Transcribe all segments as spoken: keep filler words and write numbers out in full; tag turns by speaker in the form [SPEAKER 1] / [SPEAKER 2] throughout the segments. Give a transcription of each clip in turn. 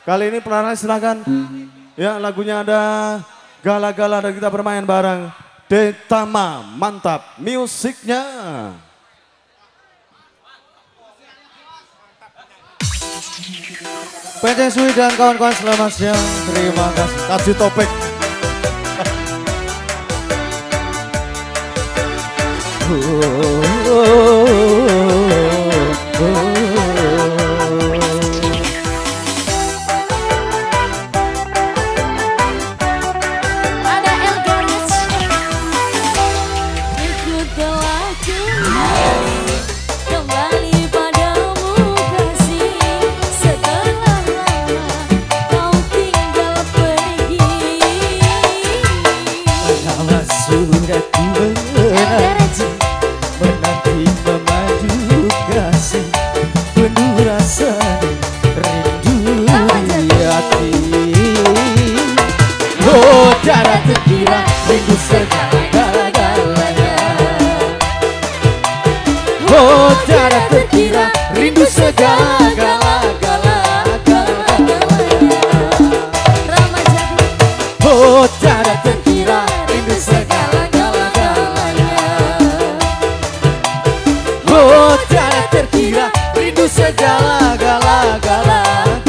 [SPEAKER 1] Kali ini pelarang silakan. Ya lagunya ada Gala-Gala dan kita bermain bareng Detama, mantap musiknya. P J Sui dan kawan-kawan selamat siang. Terima kasih. Kasih topik. Oh, oh, oh, oh. Oh, tiada terkira rindu segala-gala-gala-gala-galanya. Oh, tiada terkira rindu segala-gala-galanya. Oh, tiada terkira rindu segala-gala-gala-gala.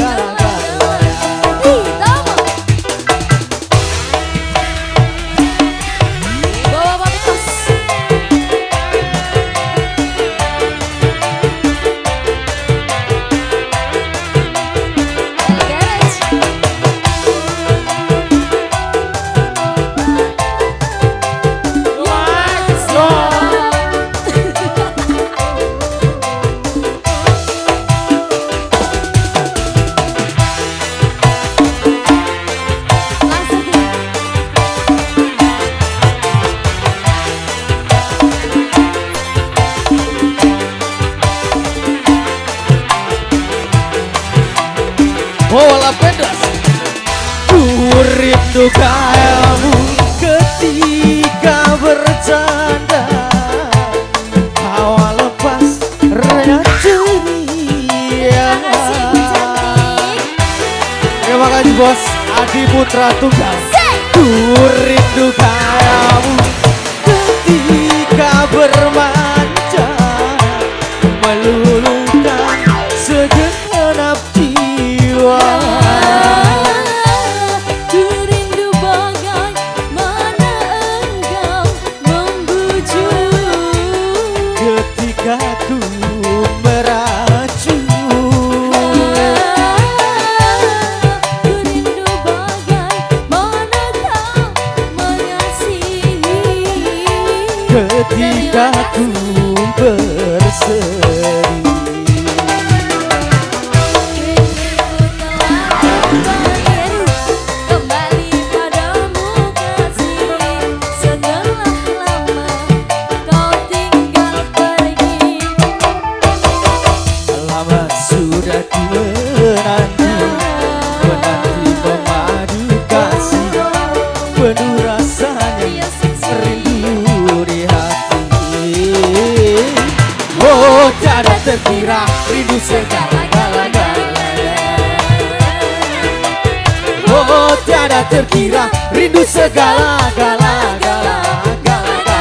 [SPEAKER 1] Bola pedas, ku rindu kamu ketika bercanda, hawa lepas raya ceria. Terima kasih bos Adi Putra Tunggal. Ku rindu kamu ketika bermanja, meluluhkan segenap jiwa.
[SPEAKER 2] Ku rindu bagaimana engkau membujuk
[SPEAKER 1] ketika ku merajuk.
[SPEAKER 2] Ku rindu bagaimana kau mengasihi
[SPEAKER 1] Ketika ku berseri. Terkira rindu segala-galanya. Oh, tiada terkira rindu segala-gala-gala-gala-galanya.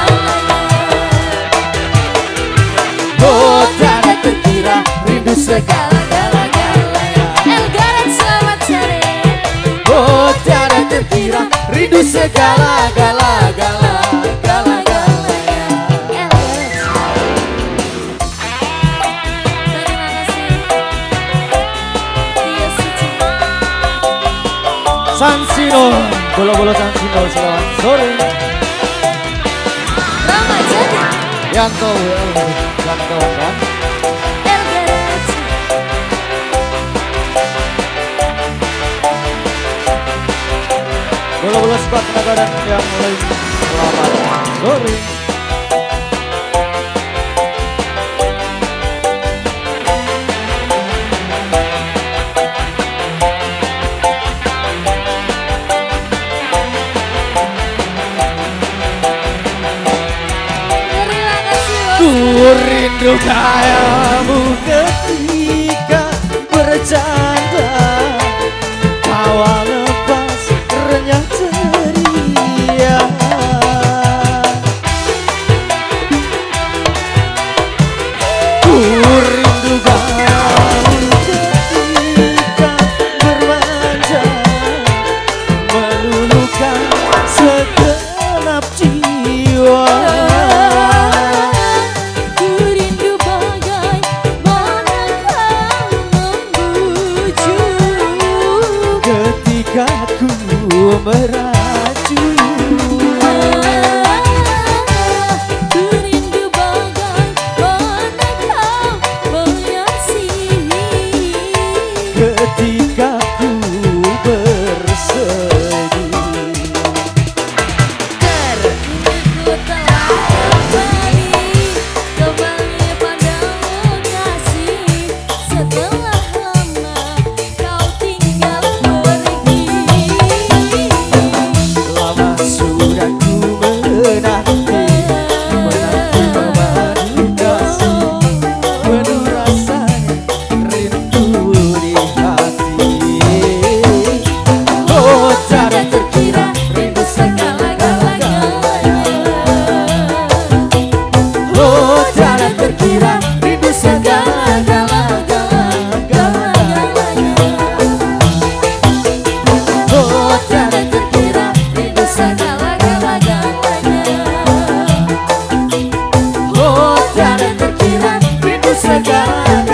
[SPEAKER 1] Oh, tiada terkira rindu segala-gala-galanya.
[SPEAKER 2] Elgaret selamat sore.
[SPEAKER 1] Oh, tiada terkira rindu segala-gala-gala-gala-galanya. Sansino, bola-bola Sansino selamat sore.
[SPEAKER 2] Ramadan
[SPEAKER 1] Yanto, Yanto kan.
[SPEAKER 2] Elgaret
[SPEAKER 1] Bola-bola squad tenaga dan yang mulai selamat sore. Ku rindu kamu ketika bercanda,
[SPEAKER 3] meracun.
[SPEAKER 2] Ku rindu bagaimana kau mengasihi.
[SPEAKER 3] Ketika ku bersedih,
[SPEAKER 2] Ku telah kembali, kembali padamu kasih. Setelah lama kau tinggal pergi.
[SPEAKER 3] lama sudah ku menanti, menanti memadu kasih, penuh rasanya rindu di hati. Oh, tiada terkira rindu segala-galanya. Oh, tiada terkira rindu segala-galanya. Oh, tiada terkira rindu segala-galanya. Oh, tiada terkira rindu segala